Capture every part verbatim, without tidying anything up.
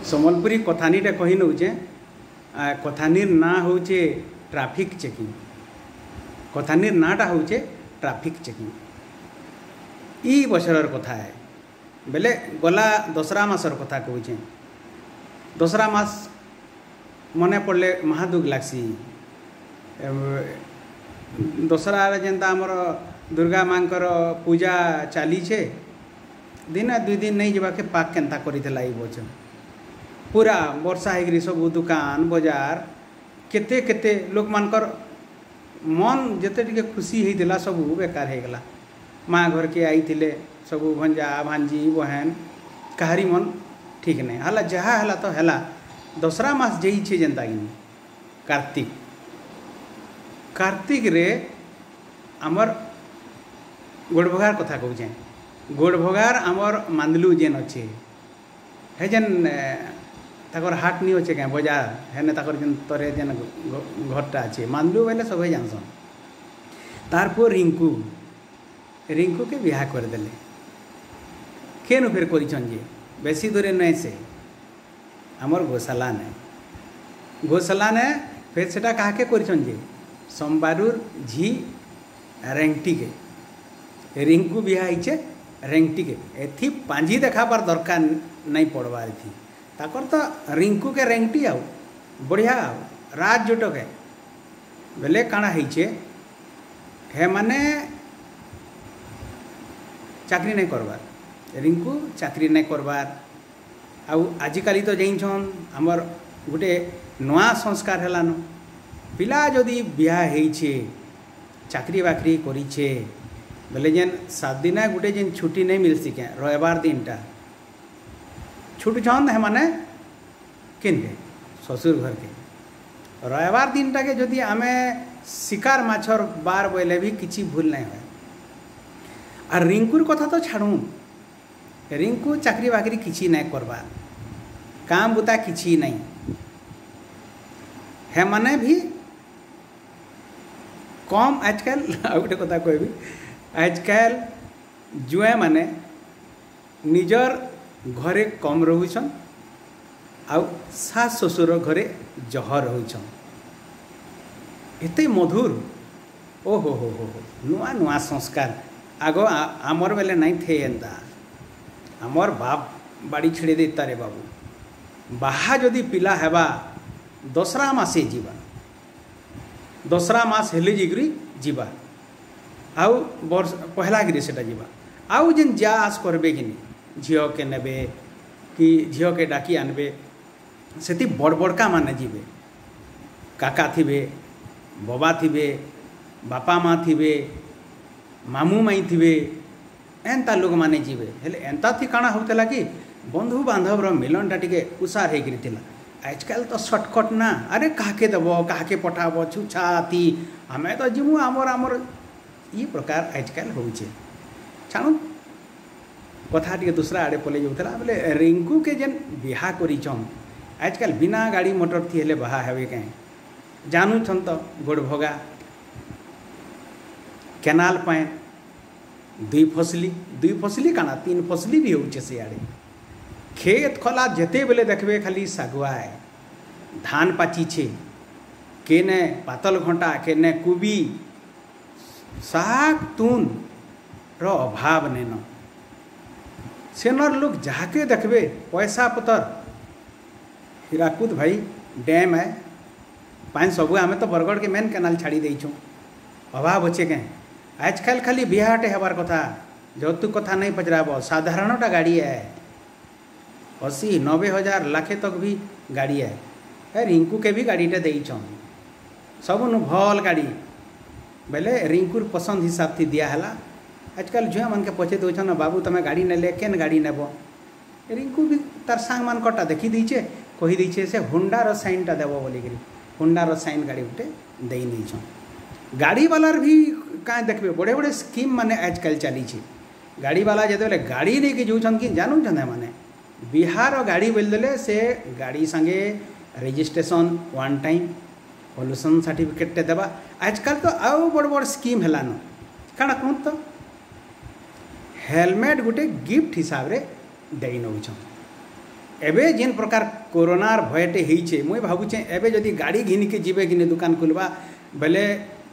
सम्बलपुरी कथानीटा कही नौचे कथानीर ना होचे ट्राफिक चेकिंग कथानीर नाटा होचे ट्राफिक चेकिंग ई बछरर कथा है बेले गला दसरा मासर कथा कहूचे दसरा मास मने पड़े महादुख लागसी दसरा जेनता आमर दुर्गा मांकर पूजा चली छे दिन दुई दिन नहीं जवा के पाक केनता करितला ई बचन पूरा वर्षा होगी सब दुकान बाजार केते केते लोक मानकर मन जिते टिके खुशी होता सब बेकार हो गला माँ घर के आई थिले सब भंजा भांजी बहन कहारी मन ठीक नहीं हला जहाँ हला तो हला दसरा मास जई छे जेनता कि कार्तिक कार्तिक रे आमर गोड़भगार कथा कहूचे गोड़भगार आमर मांदलू जेन अच्छे है जेन ताकर हाट नहीं अच्छे क्या बाजार है ताकर जेन तरे जेन घरटा अच्छे मांदलू बोले सब जानसन तारपर रिंकू रिंकू के बिहा करदे केनु फिर करिछन जे बेसी दूरे नहीं से आमर गोशाला ने गोशाला ने फिर सेटा कहा के करिछन जे सोमबारुर झी रेंगटी के रिंकू बिहा हिचे रेंगटी के एथी पांजी देखाबार दरकार नहीं पड़वार थी ताकर तो रिंकू के रेंगटी आउ बढ़िया आउ राज जुटक है बेले काना हिचे हे माने चाकरी नहीं करवार रिंकू चाकरी नहीं करवार आउ आजिकाली तो जाइछन हमर गोटे नवा संस्कार हेलान पिला जदि बिहा होइछे चाकरी बाकरी करिछे बोले जेन सात दिन गोटे जेन छुट्टी नहीं मिलसी क्या रविवार दिनटा छुट छन है माने किन के ससुर घर के रविवार दिनटा के जदि आमे शिकार माछर बार बोले भी किसी भूल नहीं है और रिंकुर कथा तो छाड़ू रिंकू चाकरी बाकरी किसी नहीं करवार काम बुता किसी नहीं है माने भी कम आजकल गोटे कथा कहबी आजकल जुए माने निजर घरे कम रहुछन आउ सास ससुर घरे जहर होइछन एते मधुर ओ हो हो हो नुआ नुआ संस्कार आगो आमर बेले नहीं थे एंता आमर बाप बाड़ी छिड़े देता रे बाबू बाहा जदि पिला हेबा दसरा मासे जीवा दसरा मास हेले जिगरी जीवा आउ वर्ष पहला गिरी सेटा जीवा आउ जेन जा आस करबे कि झील के नेबे कि झील के डाकी आनबे सेति बड़ बड़का माने जीवे काका थिबे बाबा थिबे बापा माँ थिबे मामू माई थिबे एंता लोग माने जीवे हेले एंता थी काना होतेला कि बंधु बांधव मिलनटा टिके उसार हेगिरी थिला आजकल तो शॉर्टकट ना अरे काके देव काके पठाब छुछाती हमें तो जीमु आमर आमर ये प्रकार आजकल होचे छाणु कथा टी दूसरा आड़े पलि जाऊला बोले रिंकू के जेन बिहा करिछन आजकल बिना गाड़ी मोटर थी हेले बाहा हेबे कहीं जानू छन तो गोड़भगा केनाल पाए दुई फसली दुई फसली काना तीन फसली भी होचे से आड़े खेत खला जेते बेले देखबे खाली सागुआ है धान पाची छे केने पातल घंटा केने कुबी साग तुन रो अभाव नेन सेनर लोग जाके देखबे पैसा पतर हीराकुद भाई डैम है पानी सबू आम तो बरगढ़ के मेन केनाल छाड़ी देछुँ अभाव अच्छे कहीं आजकल खाली बिहाटे हबार कथा जौतुक कथा नहीं पचराब साधारणटा गाड़ी है अशी नबे हजार लाखे तक भी गाड़ी है है रिंकू के भी गाड़ीटा देछन सब नु भल गाड़ी बेले रिंकुर पसंद हिसाब थी दिया हला आजकल झुआ मन के पचे दौन बाबू तुम गाड़ी नेले केन गाड़ी नेब रिंकू भी तार सांग मान कटा देखी दीचे कही दीचे से हुंडार साइनटा देव बोलिकी हुंडार साइन गाड़ी गोटे दे नहीं गाड़ी वालार भी कहीं देखबे बड़े बड़े स्कीम माने आजकल चली गाड़ी वाला जो गाड़ी नहीं कि जाऊन कि जानूँ माने बिहार गाड़ी बोलदेले से गाड़ी संगे registration one time pollution certificate देवा आजकल तो आउ बड़ बड़ स्कीम हेलान काना कहूँ तो हेलमेट गोटे गिफ्ट हिसाब रे दे नौछन एबे जेन प्रकार कोरोनार भयटे होइछे मुई भाबुचे एबे जदि गाड़ी घिनिके जीवे कि दुकान खुलवा बेले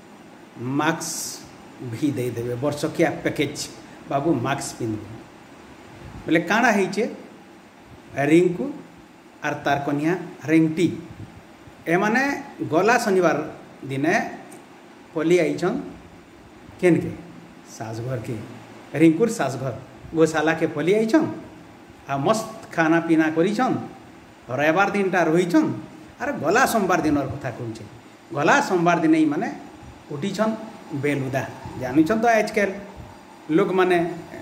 मास्क भी दे देवे वर्षकिया पैकेज बाबू मास्क पिंधु बेले काଣା होइछे रिंकू आर तार कन्या रेंगटी एमाने गला शनिवार दिने पलि आईछन केन के सासघर के रिंकूर सासघर गोशाला के पलि आईछन आ मस्त खाना पीना करिछन रविवार दिनटा रहीछन आर गला सोमवार दिनर कथा कहूचे गला सोमवार दिन ही माने उठीछन बेलुदा जानुछन तो आजकल लोक माने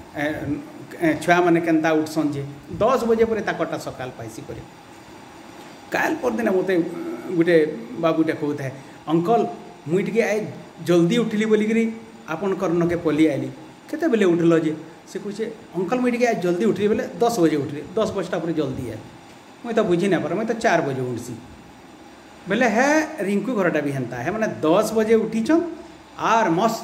छुआ मैंने केन्ता उठसन जे दस बजे पर ताकटा सकाल पाइसी करे काल पर दिन मत गोटे बाबूटे कहते हैं अंकल मुई टे आए जल्दी उठिली बोलिकी आपन कर्णके पलि आइली केते बेले उठल जे से कहे अंकल मुई टे आज जल्दी उठली बोले दस बजे उठली दस बजटा पर जल्दी आए मुई तो बुझी ना पारे मुई तो चार बजे उठसी बोले है रिंकू घरटा भी हेन्ता है मैंने दस बजे उठीछन आर मस्त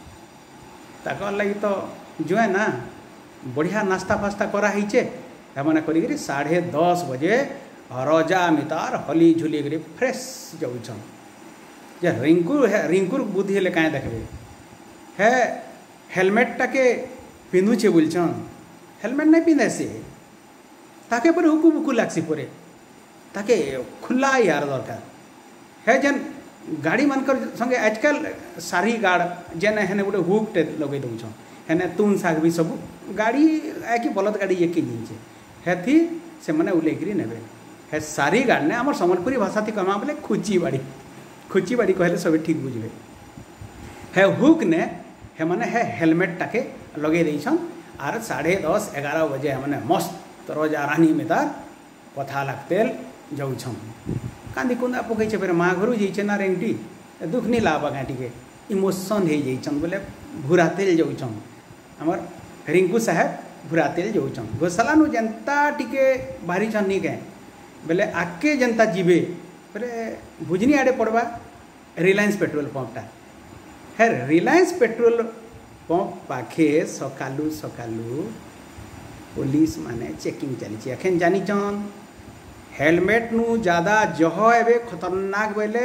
ताकर लगी तो जुए ना बढ़िया नास्ता फास्ता कराहीचे एमने करी साढ़े दस बजे रजा मितार हली झुली कर फ्रेश जाऊन जे रिंकू है रिंकूर बुद्धि हेले कहीं देखबे है हेलमेटा के पिंधुचे बोलछन हेलमेट नहीं पिंधे से ताके पर हुकु बुकु लागसी परे ताके खुला यार दरकार है जेन गाड़ी मानकर संगे आजकल सारी गाड़ जेन हेने गोटे हुक टे लगे दौछन हेने तुन साग भी सब गाड़ी आ कि बलद गाड़ी एक जिनसे हेथी से मैंने उल्लेखरी नेबे है सारी गाड़ ने आम सम्बलपुरी भाषा थी कहमा बोले खुची बाड़ी खुची बाड़ी कहले सब ठीक बुझे है हुक ने हे माने है हेलमेट टाके लगे देछन आर साढ़े दस एगारह बजे मैंने मस्त रोजा रानी में तार कथा लागतेल जाऊछन कांदी कुंदा पकई फिर माँ घर जाइए ना रेंगटी दुख नहीं लावा गाँटी के इमोशन हो जाइछन बोले भूरातेल जाऊछन आमर रिंकू साहेब भूरातेल जाऊछन गोशाला नु जनता टिके बाहरी छन नहीं कहे बोले आके जनता जीवे बोले भुजनी आड़े पड़वा रिलायंस पेट्रोल पंपटा है रिलायंस पेट्रोल पंप पाखे सकालू सकालू पुलिस माने चेकिंग चली एखन जानीचन हेलमेट नु ज़्यादा जह एबे खतरनाक बोले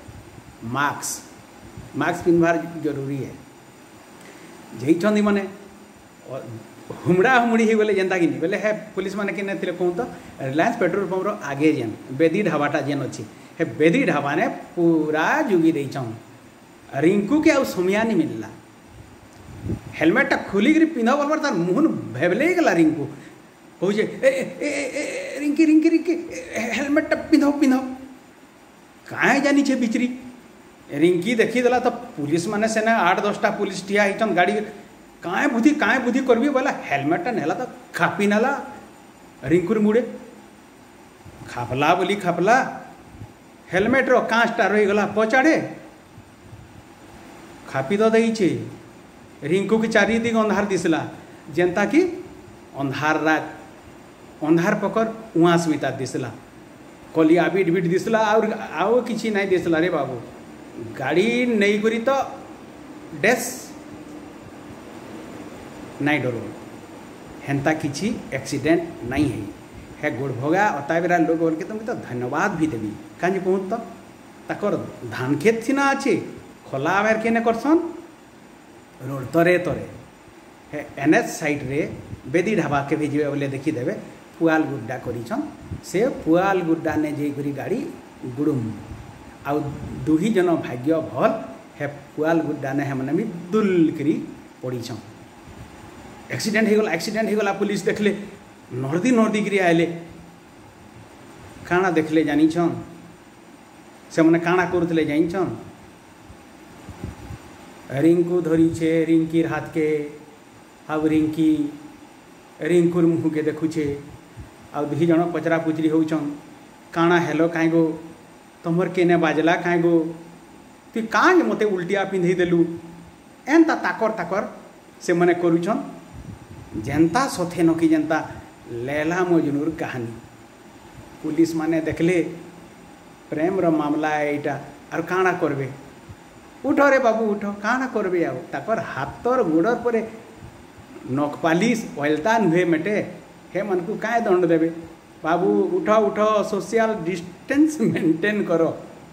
मास्क मास्क पिन्हबार जरूरी है जईछन माने हुमड़ा हुमड़ी ही बोले जनता कि बोले है पुलिस माने कि कहते तो रिलायंस पेट्रोल पंप रो आगे जेन बेदी ढाबाटा जेन अच्छी है बेदी ढाबा ने पूरा जुगी देछन रिंकू के आउ समिया नहीं मिलला हेलमेटा खोलिक पिंधा बोलबार तार मुहन भेबले गला रिंकू कहूँ रिंकी रिंकी रिंकी हेलमेटा पिंधाओ पिंधाओ कहाँ जानी छे बिचरी रिंकी देखी देला तो पुलिस माने से ना आठ दसटा पुलिस ठिया होचन गाड़ी काए बुद्धि काए बुद्धि करबी बोला हेलमेटा नेला तो खापी नाला रिंकुर मुड़े खापला बोली खापला हेलमेट रो कांचटा रही गला पचाड़े खापी तो दई छे रिंकू की चारि दिग अंधार दिसला जनता की अंधार रात अंधार पकर उहाँ स्मिता दिसला कलिया बिट बिट दिसला और आओ किसी नहीं दिसला रे बाबू गाड़ी नहीं करी तो डेस नहीं डर हेन्ता किसी एक्सीडेंट नहीं है है गोड़भोगा अताबेरा लोग बोल के तुमको तो धन्यवाद भी देवी कहीं कहूँ तो ताकर धान खेत सीना अच्छे खोला आवेर के करसन रोड तरे तरे है एन एच साइड रे बेदी ढाबा के भेजे बोले देखी देवे पुआल गुड्डा करिछन से पुआल गुड्डा ने जे करी गाड़ी गुड़ुम आउ दुही जन भाग्य भल है पुआल गुड्डा ने हमने भी दुल करी पड़ीछन एक्सीडेंट हो गला एक्सीडेंट हो गला पुलिस देखले नर्दी नर्दी गिरी आइले काना देखले जानिछन से मने काना करुतले जानिछन रिंकू धरी छे रिंकीर हाथ के आउ रिंकी रिंकुर मुँह के देखुछे आउ दुही जन पचरा पुचरी होचन काना हेलो काई गो तुमर केने बाजला काई गो तु काँ मते उल्टिया पिंधे देलु एंता ताकर ताकर से मने करुछन जनता सथे नकी जनता लैला मजनूर कहानी पुलिस माने देखले प्रेम रो मामला है यहाँ और काଣା करबे उठ रे बाबू उठ काଣା करबे आउ ताकर हाथर गोड़र पर नख पालिश ओलता नुहे मेटे हे मन को काए दंड देवे बाबू उठ उठ सोशल डिस्टेंस मेंटेन कर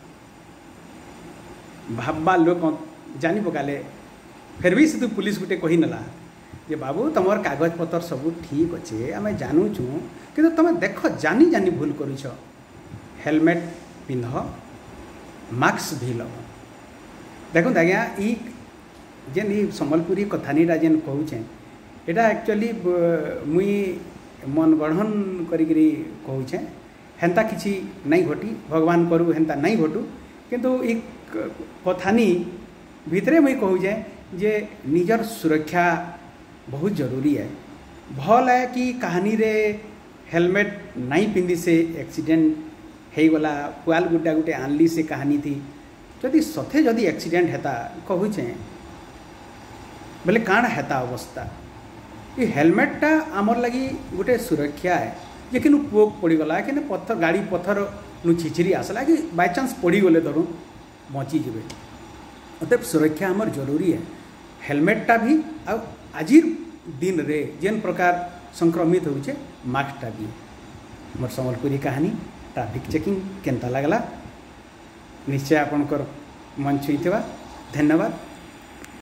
भाबा लोक जानी पकाले फिर भी से तू पुलिस गुटे कही नला जे बाबू तुम कागज पत्र सब ठीक अच्छे आम जानूचु कि तुम देख जानी जानी भूल करुछ हेलमेट पिंध मास्क भी लग देखो आज्ञा ई जेन ई सम्बलपुरी कथानीटा जेन कहूचे एटा एक्चुअली मुई मन गढ़न करी कहूचे हेन्ता किसी नहीं घटी भगवान करू हेन्ता नहीं घटू किंतु ई कथानी भितरे मुई कहूचे जे निजर सुरक्षा बहुत जरूरी है भल है कि कहानी रे हेलमेट नहीं पिंधि से एक्सीडेंट हो गला पुआल गुड्डा गुटे आनली से कहानी थी जदि सथे जदि एक्सीडेंट हेता कहूचे बोले काण हेता अवस्था ये हेलमेटा आमर लगी गोटे सुरक्षा है जे कि पोक पड़गला कि पत्थर गाड़ी पत्थर नु छिछिरी आसला कि बाय चांस पड़गले धरू बची जे अतएव सुरक्षा आमर जरूरी है हेलमेटा भी आज दिन रे जेन प्रकार संक्रमित होचे मास्कटा भी मोर सम्बलपुरी कहानी ट्रैफिक चेकिंग केनता लगला निश्चय आपनकर मन छुईथिबा धन्यवाद।